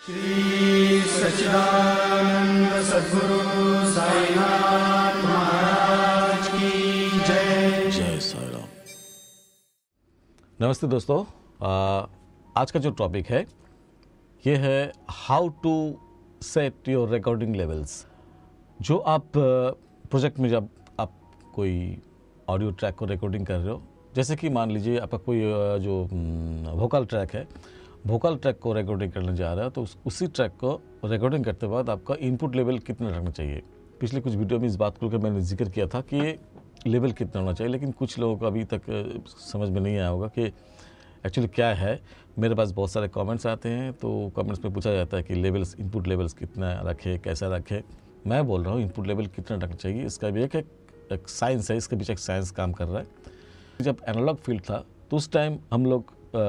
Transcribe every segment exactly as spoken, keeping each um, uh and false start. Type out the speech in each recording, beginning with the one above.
श्री सच्चिदानंद सद्गुरु साईनाथ महाराज की जय। जय साई राम। नमस्ते दोस्तों, आ, आज का जो टॉपिक है ये है how to set your recording levels. जो आप प्रोजेक्ट में जब आप कोई ऑडियो ट्रैक को रिकॉर्डिंग कर रहे हो, जैसे कि मान लीजिए आपका कोई जो वोकल ट्रैक है, वोकल ट्रैक को रिकॉर्डिंग करने जा रहा है, तो उस, उसी ट्रैक को रिकॉर्डिंग करते बाद आपका इनपुट लेवल कितना रखना चाहिए। पिछले कुछ वीडियो में इस बात को मैंने जिक्र किया था कि ये लेवल कितना होना चाहिए, लेकिन कुछ लोगों को अभी तक समझ में नहीं आया होगा कि एक्चुअली क्या है। मेरे पास बहुत सारे कमेंट्स आते हैं, तो कमेंट्स में पूछा जाता है कि लेवल्स, इनपुट लेवल्स कितना रखे, कैसा रखे। मैं बोल रहा हूँ इनपुट लेवल कितना रखना चाहिए, इसका भी एक एक साइंस है, इसके पीछे एक साइंस काम कर रहा है। जब एनालॉग फील्ड था तो उस टाइम हम लोग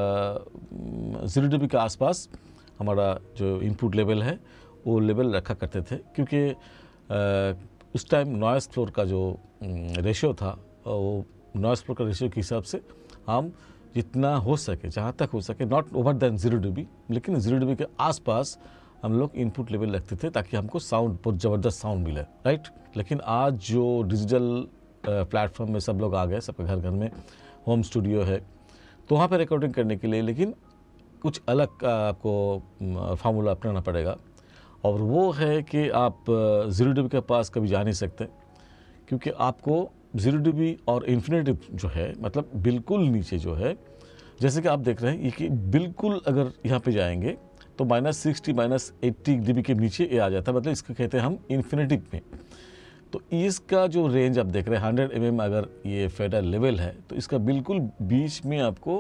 जीरो डी बी के आसपास हमारा जो इनपुट लेवल है वो लेवल रखा करते थे, क्योंकि आ, उस टाइम नॉइस फ्लोर का जो रेशियो था, वो नॉइस फ्लोर का रेशियो के हिसाब से हम जितना हो सके, जहाँ तक हो सके, not over than zero D B, लेकिन जीरो डी बी के आसपास हम लोग इनपुट लेवल रखते थे ताकि हमको साउंड, बहुत ज़बरदस्त साउंड मिले, राइट। लेकिन आज जो डिजिटल प्लेटफॉर्म में सब लोग आ गए, सबके घर घर में होम स्टूडियो है, तो वहाँ पे रिकॉर्डिंग करने के लिए लेकिन कुछ अलग आपको फार्मूला अपनाना पड़ेगा, और वो है कि आप ज़ीरो डी बी के पास कभी जा नहीं सकते, क्योंकि आपको ज़ीरो डी बी और इन्फिनिटी जो है, मतलब बिल्कुल नीचे जो है, जैसे कि आप देख रहे हैं ये कि बिल्कुल अगर यहाँ पे जाएंगे तो minus sixty minus eighty D B के नीचे ये आ जाता है, मतलब इसको कहते हैं हम इन्फिनिटी में। तो इसका जो रेंज आप देख रहे हैं हंड्रेड एम एम अगर ये फेडर लेवल है, तो इसका बिल्कुल बीच में आपको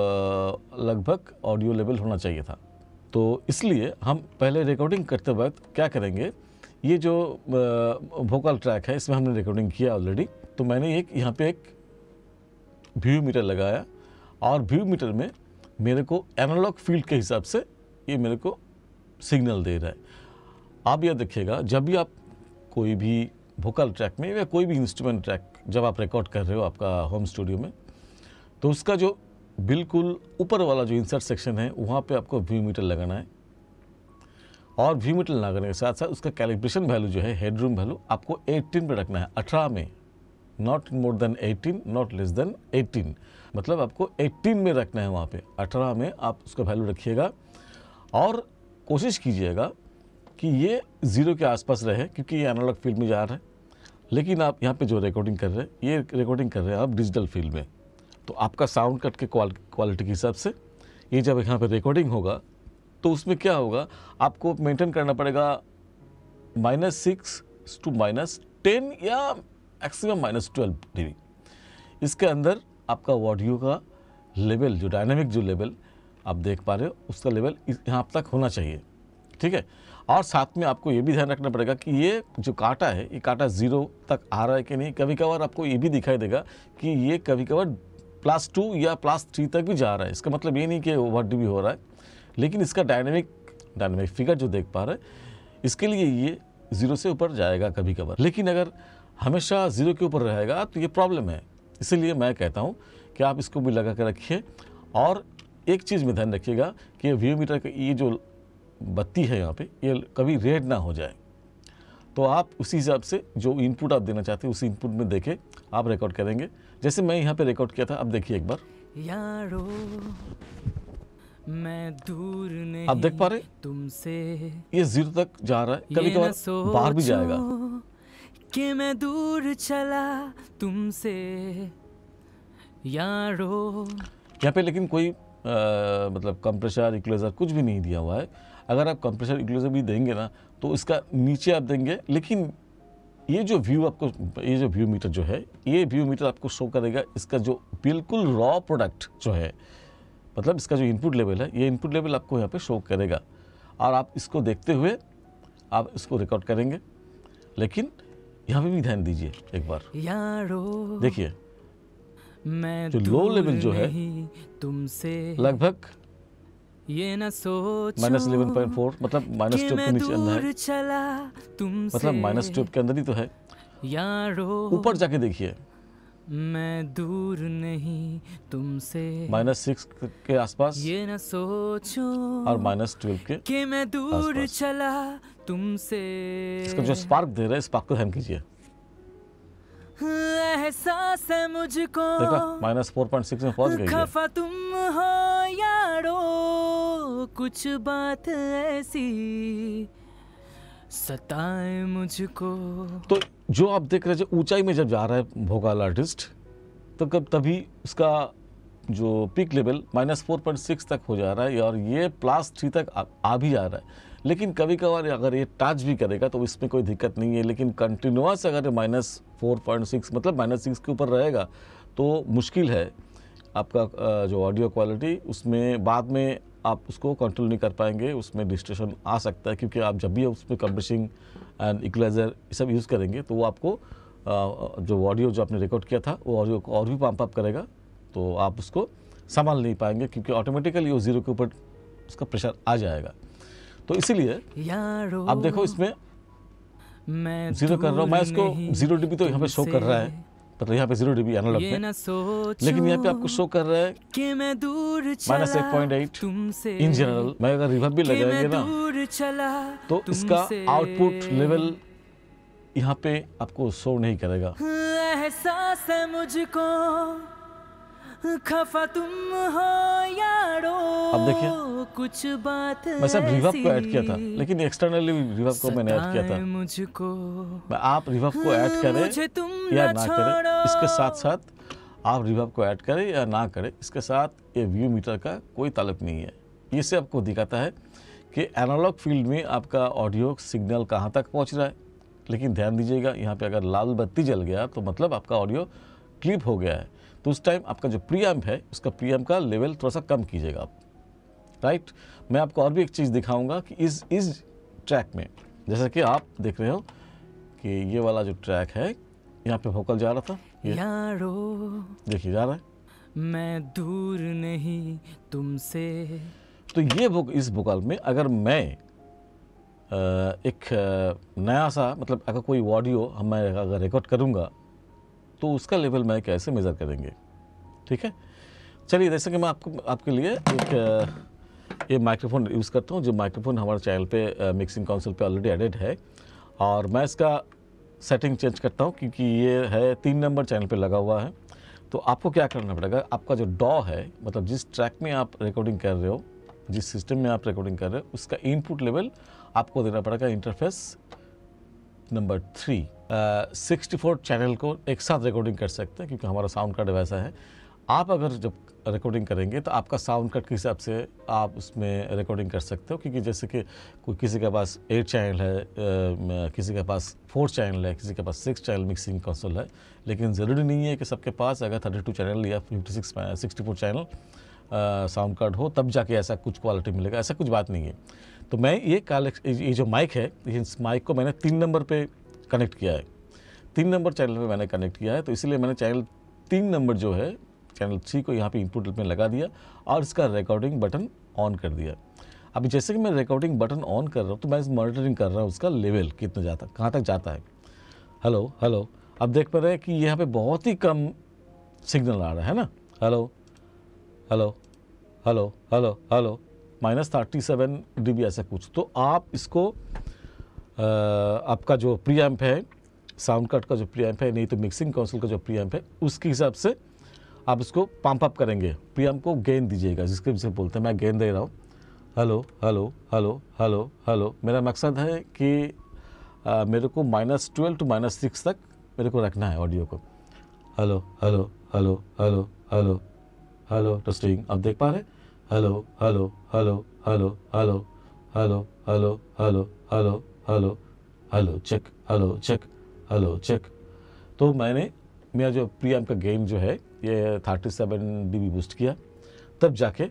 लगभग ऑडियो लेवल होना चाहिए था। तो इसलिए हम पहले रिकॉर्डिंग करते वक्त क्या करेंगे, ये जो वोकल ट्रैक है इसमें हमने रिकॉर्डिंग किया ऑलरेडी, तो मैंने एक यहाँ पे एक व्यू मीटर लगाया, और व्यू मीटर में मेरे को एनालॉग फील्ड के हिसाब से ये मेरे को सिग्नल दे रहा है। आप यह देखिएगा, जब भी आप कोई भी वोकल ट्रैक में या कोई भी इंस्ट्रूमेंट ट्रैक जब आप रिकॉर्ड कर रहे हो आपका होम स्टूडियो में, तो उसका जो बिल्कुल ऊपर वाला जो इंसर्ट सेक्शन है वहाँ पे आपको व्यू मीटर लगाना है, और व्यू मीटर लगाने के साथ साथ उसका कैलिब्रेशन वैल्यू जो है, हेडरूम वैल्यू आपको एटीन पे रखना है, अठारह में, not more than eighteen, not less than eighteen, मतलब आपको एटीन में रखना है। वहाँ पे अठारह में आप उसका वैल्यू रखिएगा, और कोशिश कीजिएगा कि ये ज़ीरो के आसपास रहे, क्योंकि ये एनालॉग फील्ड में जा रहा है। लेकिन आप यहाँ पे जो रिकॉर्डिंग कर रहे हैं, ये रिकॉर्डिंग कर रहे हैं आप डिजिटल फील्ड में, तो आपका साउंड कट के क्वालिटी के हिसाब से ये जब यहाँ पे रिकॉर्डिंग होगा तो उसमें क्या होगा, आपको मेंटेन करना पड़ेगा minus six to minus ten या maximum minus twelve D B. इसके अंदर आपका ऑडियो का लेवल, जो डायनामिक जो लेवल आप देख पा रहे हो, उसका लेवल यहाँ तक होना चाहिए, ठीक है। और साथ में आपको ये भी ध्यान रखना पड़ेगा कि ये जो कांटा है, ये कांटा ज़ीरो तक आ रहा है कि नहीं। कभी कभार आपको ये भी दिखाई देगा कि ये कभी कभार प्लस टू या प्लस थ्री तक भी जा रहा है। इसका मतलब ये नहीं कि ओवर डी बी हो रहा है, लेकिन इसका डायनेमिक डायनेमिक फिगर जो देख पा रहे हैं, इसके लिए ये ज़ीरो से ऊपर जाएगा कभी कभार। लेकिन अगर हमेशा ज़ीरो के ऊपर रहेगा तो ये प्रॉब्लम है। इसीलिए मैं कहता हूँ कि आप इसको भी लगा कर रखिए, और एक चीज़ में ध्यान रखिएगा कि व्यू मीटर का ये जो बत्ती है यहाँ पे, ये कभी रेड ना हो जाए। तो आप उसी हिसाब से जो इनपुट आप देना चाहते हैं उसी इनपुट में देके आप रिकॉर्ड करेंगे। जैसे मैं यहाँ पे रिकॉर्ड किया था, अब देखिए एक बार, यारो मैं दूर नहीं आप देख पा रहे तुमसे, ये जीरो तक जा रहा है, कभी ये न कभार बाहर भी जाएगा। कि मैं दूर चला तुमसे यारो। यहाँ पे लेकिन कोई आ, मतलब कंप्रेसर, इक्वलाइजर कुछ भी नहीं दिया हुआ है। अगर आप कंप्रेसर, इक्वलाइजर भी देंगे ना, तो इसका नीचे आप देंगे, लेकिन ये जो व्यू आपको, ये जो व्यू मीटर जो है, ये व्यू मीटर आपको शो करेगा इसका जो बिल्कुल रॉ प्रोडक्ट जो है, मतलब इसका जो इनपुट लेवल है, ये इनपुट लेवल आपको यहाँ पे शो करेगा, और आप इसको देखते हुए आप इसको रिकॉर्ड करेंगे। लेकिन यहाँ पे भी ध्यान दीजिए एक बार, यारो देखिए मैं जो लो लेवल जो है तुमसे लगभग ये न सोचो माइनस इलेवन पॉइंट फोर, मतलब माइनस कि ट्वेल्व के मैं नीचे अंदर है, दूर चला तुमसे मतलब माइनस ट्वेल्व के अंदर ही तो है। यारो। ऊपर जाके देखिए, मैं दूर नहीं तुमसे, माइनस सिक्स के आसपास ये न सोचो और माइनस ट्वेल्व के कि मैं दूर आसपास। चला तुमसे। इसका जो स्पार्क दे रहा है स्पार्क को ध्यान कीजिए, एहसास है मुझको देखा माइनस फोर पॉइंट सिक्स में पहुंच गई है। खफा तुम हो यारो, कुछ बात ऐसी सताए मुझको। तो जो आप देख रहे हैं, जो ऊंचाई में जब जा रहा है भोकाल आर्टिस्ट, तो कब तभी उसका जो peak level minus four point six तक हो जा रहा है और ये प्लस थ्री तक आ, आ भी जा रहा है। लेकिन कभी कभार अगर ये टच भी करेगा तो इसमें कोई दिक्कत नहीं है, लेकिन कंटिन्यूस अगर माइनस फोर पॉइंट सिक्स मतलब माइनस सिक्स के ऊपर रहेगा तो मुश्किल है आपका जो ऑडियो क्वालिटी, उसमें बाद में आप उसको कंट्रोल नहीं कर पाएंगे, उसमें डिस्टॉर्शन आ सकता है, क्योंकि आप जब भी उसमें कंप्रेसिंग एंड इक्वलाइजर ये सब यूज़ करेंगे तो वो आपको जो ऑडियो जो आपने रिकॉर्ड किया था वो ऑडियो को और भी पंप अप करेगा, तो आप उसको संभाल नहीं पाएंगे, क्योंकि ऑटोमेटिकली वो ज़ीरो के ऊपर उसका प्रेशर आ जाएगा। तो इसीलिए आप देखो इसमें मैं जीरो कर रहा हूँ मैं, इसको जीरो डीबी तो यहाँ पे शो कर रहा है, मतलब यहाँ पे जीरो डीबी एनालॉग में, लेकिन यहाँ पे आपको शो कर रहा है कि मैं दूर माइनस एट पॉइंट एट तुमसे। In general. मैं अगर रिवर्ब भी लगाएंगे ना तो इसका आउटपुट लेवल यहाँ पे आपको शो नहीं करेगा। एहसास है मुझको खफा तुम हो यारो, अब देखिए कुछ बात मैं सब रिवर्ब को ऐड किया था, लेकिन एक्सटर्नली रिवर्ब को मैंने ऐड किया था। मुझको मैं आप रिवर्ब को ऐड करें या ना करें, इसके साथ साथ आप रिवर्ब को ऐड करें या ना करें, इसके साथ ये व्यू मीटर का कोई ताल्लुक नहीं है। ये से आपको दिखाता है कि एनालॉग फील्ड में आपका ऑडियो सिग्नल कहाँ तक पहुँच रहा है। लेकिन ध्यान दीजिएगा, यहाँ पे अगर लाल बत्ती जल गया तो मतलब आपका ऑडियो क्लिप हो गया है, तो उस टाइम आपका जो प्रीएम्प है उसका प्रीएम्प का लेवल थोड़ा सा कम कीजिएगा आप, राइट। मैं आपको और भी एक चीज़ दिखाऊंगा कि इस इस ट्रैक में, जैसा कि आप देख रहे हो कि ये वाला जो ट्रैक है यहाँ पे वोकल जा रहा था, ये देखिए जा रहा है, मैं दूर नहीं तुमसे। तो ये वो इस वोकल में अगर मैं एक नया सा मतलब अगर कोई ऑडियो हम मैं अगर रिकॉर्ड करूँगा तो उसका लेवल मैं कैसे मेज़र करेंगे, ठीक है। चलिए, जैसे कि मैं आपको आपके लिए एक ये माइक्रोफोन यूज़ करता हूँ, जो माइक्रोफोन हमारे चैनल पे मिक्सिंग काउंसिल पे ऑलरेडी एडेड है, और मैं इसका सेटिंग चेंज करता हूँ क्योंकि ये है तीन नंबर चैनल पे लगा हुआ है। तो आपको क्या करना पड़ेगा, आपका जो डॉ है मतलब जिस ट्रैक में आप रिकॉर्डिंग कर रहे हो, जिस सिस्टम में आप रिकॉर्डिंग कर रहे हो, उसका इनपुट लेवल आपको देना पड़ेगा interface number three. Sixty four channel को एक साथ रिकॉर्डिंग कर सकते हैं क्योंकि हमारा साउंड कार्ड वैसा है। आप अगर जब रिकॉर्डिंग करेंगे तो आपका साउंड कार्ड के हिसाब से आप उसमें रिकॉर्डिंग कर सकते हो, क्योंकि जैसे कि कोई किसी के पास एट चैनल है, आ, किसी के पास फोर चैनल है, किसी के पास सिक्स चैनल मिक्सिंग कंसोल है, लेकिन ज़रूरी नहीं है कि सबके पास अगर थर्टी टू चैनल या fifty six sixty four channel sound card हो तब जाके ऐसा कुछ क्वालिटी मिलेगा, ऐसा कुछ बात नहीं है। तो मैं ये काल ये जो माइक है, इस माइक को मैंने तीन नंबर पे कनेक्ट किया है, तीन नंबर चैनल पे मैंने कनेक्ट किया है, तो इसलिए मैंने चैनल तीन नंबर जो है चैनल थ्री को यहाँ पे इनपुट में लगा दिया और इसका रिकॉर्डिंग बटन ऑन कर दिया। अभी जैसे कि मैं रिकॉर्डिंग बटन ऑन कर रहा हूँ तो मैं मॉनिटरिंग कर रहा हूँ उसका लेवल कितना जाता, कहाँ तक जाता है। हेलो हेलो, अब देख पा रहे हैं कि यहाँ पे बहुत ही कम सिग्नल आ रहा है ना। Hello hello hello hello hello minus thirty seven D B ऐसा कुछ। तो आप इसको आ, आपका जो प्रीएम्प है, साउंड कार्ड का जो प्रीएम्प है, नहीं तो मिक्सिंग काउंसिल का जो प्रीएम्प है, उसके हिसाब से आप इसको पंप अप करेंगे, प्रीएम्प को गेन दीजिएगा, जिसके जिसे बोलते हैं मैं गेन दे रहा हूँ। Hello hello hello hello hello, मेरा मकसद है कि आ, मेरे को minus twelve to minus six तक मेरे को रखना है ऑडियो को। Hello hello hello hello hello hello testing, आप देख पा रहे हैं। Hello hello hello hello hello hello hello hello hello hello hello check, hello check, hello check. तो मैंने मेरा जो प्रीएम्प का गेन जो है ये thirty seven D B boost किया, तब जाके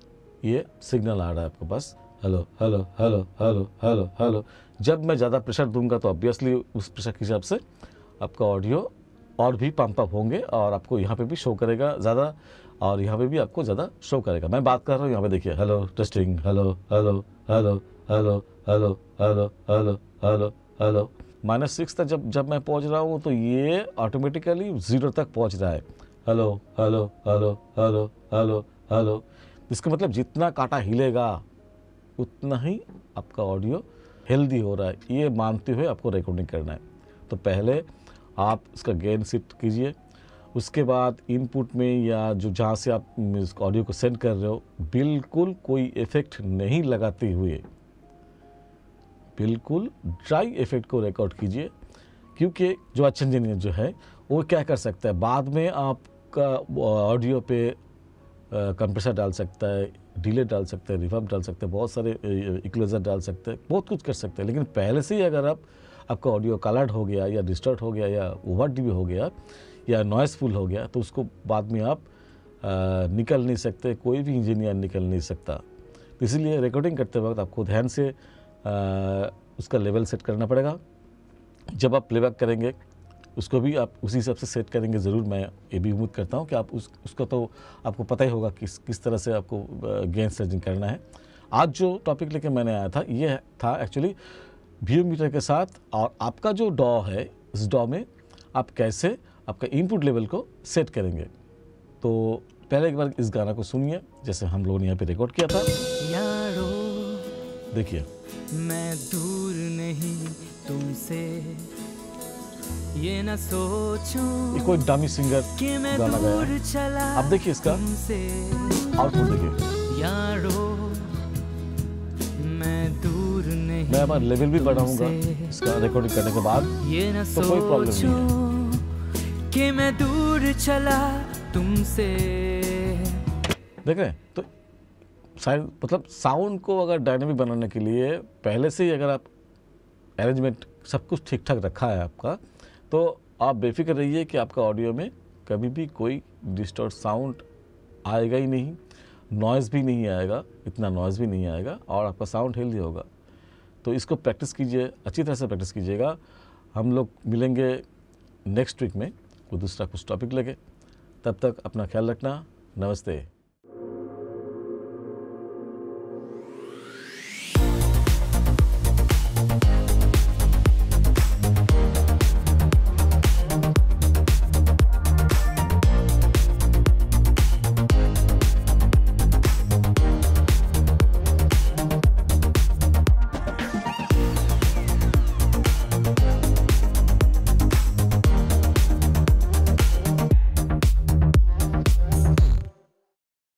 ये सिग्नल आ रहा है आपके पास। Hello hello hello hello hello hello. जब मैं ज़्यादा प्रेशर दूंगा तो ऑब्वियसली उस प्रेशर के हिसाब से आपका ऑडियो और भी पंप अप होंगे और आपको यहाँ पे भी शो करेगा ज़्यादा, और यहाँ पे भी आपको ज़्यादा शो करेगा। मैं बात कर रहा हूँ यहाँ पे देखिए, hello testing, hello hello hello hello hello hello hello hello hello minus six तक जब जब मैं पहुंच रहा हूँ तो ये ऑटोमेटिकली ज़ीरो तक पहुंच रहा है। Hello hello hello hello hello hello, इसका मतलब जितना कांटा हिलेगा उतना ही आपका ऑडियो हेल्दी हो रहा है, ये मानते हुए आपको रिकॉर्डिंग करना है। तो पहले आप इसका गेन सेट कीजिए, उसके बाद इनपुट में या जो जहाँ से आप ऑडियो को सेंड कर रहे हो बिल्कुल कोई इफ़ेक्ट नहीं लगाते हुए बिल्कुल ड्राई इफ़ेक्ट को रिकॉर्ड कीजिए, क्योंकि जो अच्छा इंजीनियर जो है वो क्या कर सकता है, बाद में आपका ऑडियो पे कंप्रेसर डाल सकता है, डिले डाल सकता है, रिवर्ब डाल सकता है, बहुत सारे इक्वलाइजर डाल सकते हैं, बहुत कुछ कर सकते हैं। लेकिन पहले से ही अगर आप आपका ऑडियो कलर्ड हो गया या डिस्टर्ट हो गया या ओवर डीबी हो गया या नॉइसफुल हो गया तो उसको बाद में आप आ, निकल नहीं सकते, कोई भी इंजीनियर निकल नहीं सकता। इसीलिए रिकॉर्डिंग करते वक्त आपको ध्यान से आ, उसका लेवल सेट करना पड़ेगा। जब आप प्लेबैक करेंगे उसको भी आप उसी हिसाब से सेट करेंगे ज़रूर। मैं ये भी उम्मीद करता हूँ कि आप उस उसका तो आपको पता ही होगा किस किस तरह से आपको गेन सेटिंग करना है। आज जो टॉपिक लेके मैंने आया था ये था एक्चुअली व्यू मीटर के साथ, और आपका जो डॉ है इस डॉ में आप कैसे आपका इनपुट लेवल को सेट करेंगे। तो पहले एक बार इस गाना को सुनिए जैसे हम लोगों ने यहाँ पे रिकॉर्ड किया था। यारो देखिए, मैं दूर नहीं तुमसे, ये न सोचूं ये कोई डमी सिंगर कि मैं गाना गाया दूर है। चला अब देखिए इसका तुमसे। आउटपुट देखिए। यारो मैं दूर नहीं मैं अब लेवल भी बढ़ाऊंगा तुमसे, इसका रिकॉर्डिंग करने के बाद, ये न तो कोई प्रॉब्लम नहीं है। सोचूं कि मैं दूर चला तुमसे। देख रहे हैं, तो शायद मतलब साउंड को अगर डायनामिक बनाने के लिए पहले से ही अगर आप अरेंजमेंट सब कुछ ठीक ठाक रखा है आपका, तो आप बेफिक्र रहिए कि आपका ऑडियो में कभी भी कोई डिस्टॉर्ट साउंड आएगा ही नहीं, नॉइज़ भी नहीं आएगा, इतना नॉइज़ भी नहीं आएगा और आपका साउंड हेल्दी होगा। तो इसको प्रैक्टिस कीजिए, अच्छी तरह से प्रैक्टिस कीजिएगा। हम लोग मिलेंगे नेक्स्ट वीक में कोई दूसरा कुछ टॉपिक लेके। तब तक अपना ख्याल रखना। नमस्ते।